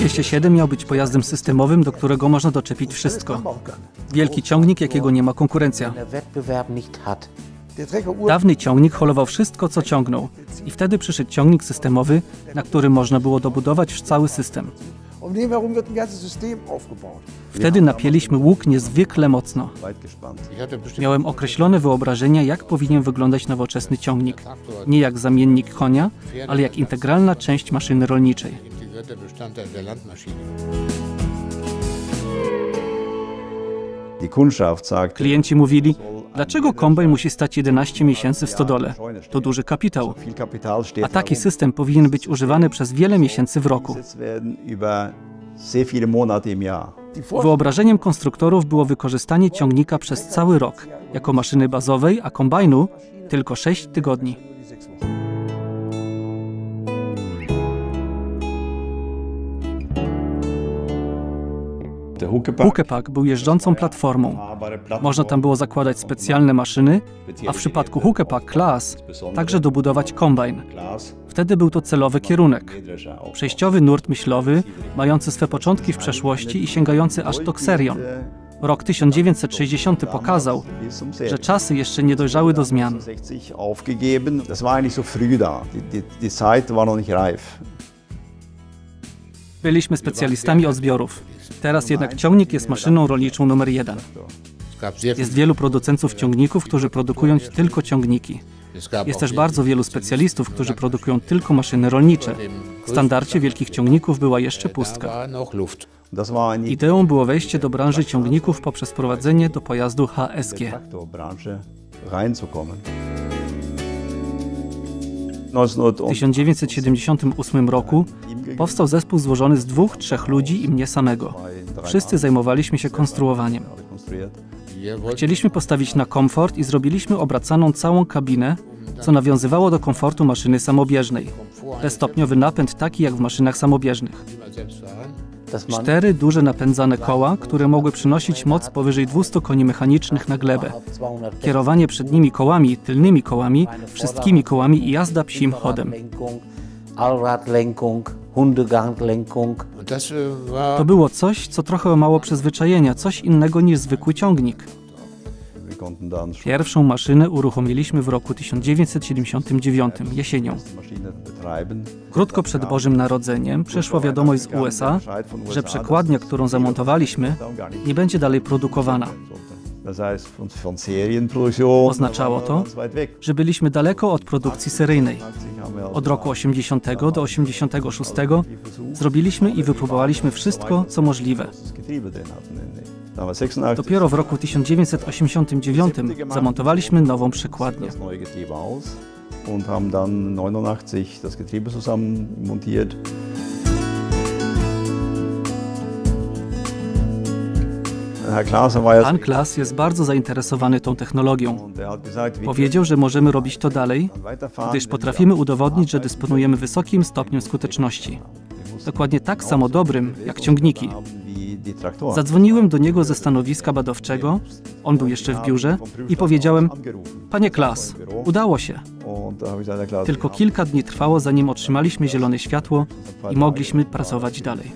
207 miał być pojazdem systemowym, do którego można doczepić wszystko. Wielki ciągnik, jakiego nie ma konkurencja. Dawny ciągnik holował wszystko, co ciągnął. I wtedy przyszedł ciągnik systemowy, na którym można było dobudować cały system. Wtedy napięliśmy łuk niezwykle mocno. Miałem określone wyobrażenia, jak powinien wyglądać nowoczesny ciągnik. Nie jak zamiennik konia, ale jak integralna część maszyny rolniczej. Klienci mówili, dlaczego kombajn musi stać 11 miesięcy w stodole? To duży kapitał. A taki system powinien być używany przez wiele miesięcy w roku. Wyobrażeniem konstruktorów było wykorzystanie ciągnika przez cały rok, jako maszyny bazowej, a kombajnu tylko 6 tygodni. Huckepack był jeżdżącą platformą. Można tam było zakładać specjalne maszyny, a w przypadku Huckepack Class także dobudować kombajn. Wtedy był to celowy kierunek. Przejściowy nurt myślowy, mający swe początki w przeszłości i sięgający aż do Xerion. Rok 1960 pokazał, że czasy jeszcze nie dojrzały do zmian. Byliśmy specjalistami od zbiorów. Teraz jednak ciągnik jest maszyną rolniczą numer 1. Jest wielu producentów ciągników, którzy produkują tylko ciągniki. Jest też bardzo wielu specjalistów, którzy produkują tylko maszyny rolnicze. W standardzie wielkich ciągników była jeszcze pustka. Ideą było wejście do branży ciągników poprzez wprowadzenie do pojazdu HSG. W 1978 roku powstał zespół złożony z 2-3 ludzi i mnie samego. Wszyscy zajmowaliśmy się konstruowaniem. Chcieliśmy postawić na komfort i zrobiliśmy obracaną całą kabinę, co nawiązywało do komfortu maszyny samobieżnej. Bezstopniowy napęd taki jak w maszynach samobieżnych. 4 duże napędzane koła, które mogły przynosić moc powyżej 200 koni mechanicznych na glebę. Kierowanie przednimi kołami, tylnymi kołami, wszystkimi kołami i jazda psim chodem. To było coś, co trochę mało przyzwyczajenia, coś innego niż zwykły ciągnik. Pierwszą maszynę uruchomiliśmy w roku 1979, jesienią. Krótko przed Bożym Narodzeniem przyszła wiadomość z USA, że przekładnia, którą zamontowaliśmy, nie będzie dalej produkowana. Oznaczało to, że byliśmy daleko od produkcji seryjnej. Od roku 80 do 86 zrobiliśmy i wypróbowaliśmy wszystko, co możliwe. Dopiero w roku 1989 zamontowaliśmy nową przekładnię. Pan Klaas jest bardzo zainteresowany tą technologią. Powiedział, że możemy robić to dalej, gdyż potrafimy udowodnić, że dysponujemy wysokim stopniem skuteczności. Dokładnie tak samo dobrym jak ciągniki. Zadzwoniłem do niego ze stanowiska badawczego, on był jeszcze w biurze i powiedziałem: Panie Klaas, udało się. Tylko kilka dni trwało, zanim otrzymaliśmy zielone światło i mogliśmy pracować dalej.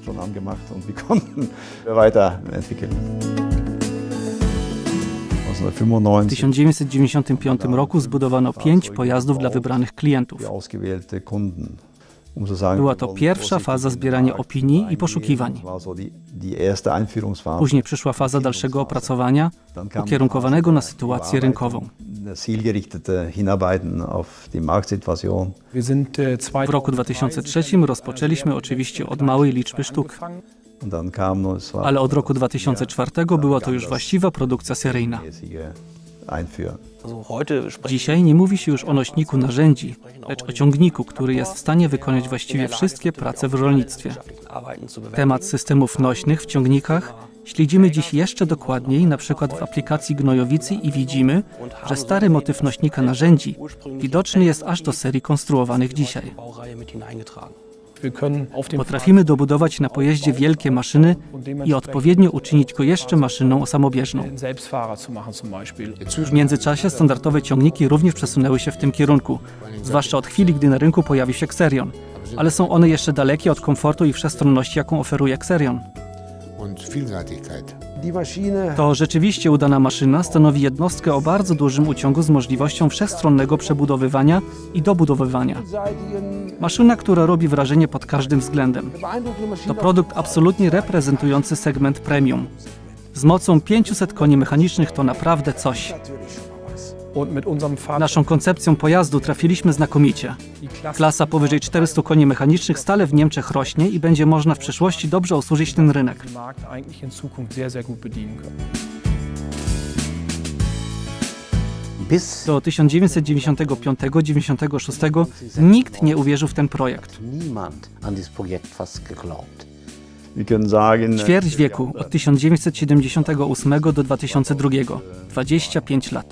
W 1995 roku zbudowano 5 pojazdów dla wybranych klientów. Była to pierwsza faza zbierania opinii i poszukiwań. Później przyszła faza dalszego opracowania, ukierunkowanego na sytuację rynkową. W roku 2003 rozpoczęliśmy oczywiście od małej liczby sztuk, ale od roku 2004 była to już właściwa produkcja seryjna. Dzisiaj nie mówi się już o nośniku narzędzi, lecz o ciągniku, który jest w stanie wykonać właściwie wszystkie prace w rolnictwie. Temat systemów nośnych w ciągnikach śledzimy dziś jeszcze dokładniej, na przykład w aplikacji gnojowicy i widzimy, że stary motyw nośnika narzędzi widoczny jest aż do serii konstruowanych dzisiaj. Potrafimy dobudować na pojeździe wielkie maszyny i odpowiednio uczynić go jeszcze maszyną samobieżną. W międzyczasie standardowe ciągniki również przesunęły się w tym kierunku, zwłaszcza od chwili, gdy na rynku pojawił się Xerion. ale są one jeszcze dalekie od komfortu i wszechstronności, jaką oferuje Xerion. To rzeczywiście udana maszyna stanowi jednostkę o bardzo dużym uciągu z możliwością wszechstronnego przebudowywania i dobudowywania. Maszyna, która robi wrażenie pod każdym względem. To produkt absolutnie reprezentujący segment premium. Z mocą 500 koni mechanicznych to naprawdę coś. Naszą koncepcją pojazdu trafiliśmy znakomicie. Klasa powyżej 400 koni mechanicznych stale w Niemczech rośnie i będzie można w przyszłości dobrze obsłużyć ten rynek. Do 1995-96 nikt nie uwierzył w ten projekt. Ćwierć wieku, od 1978 do 2002, 25 lat.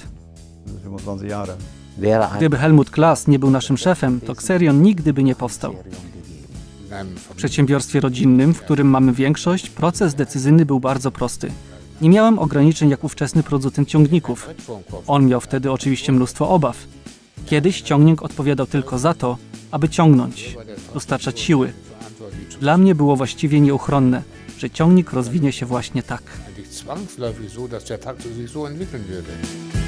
Gdyby Helmut Klaas nie był naszym szefem, to Xerion nigdy by nie powstał. W przedsiębiorstwie rodzinnym, w którym mamy większość, proces decyzyjny był bardzo prosty. Nie miałem ograniczeń jak ówczesny producent ciągników. On miał wtedy oczywiście mnóstwo obaw. Kiedyś ciągnik odpowiadał tylko za to, aby ciągnąć, dostarczać siły. Dla mnie było właściwie nieuchronne, że ciągnik rozwinie się właśnie tak.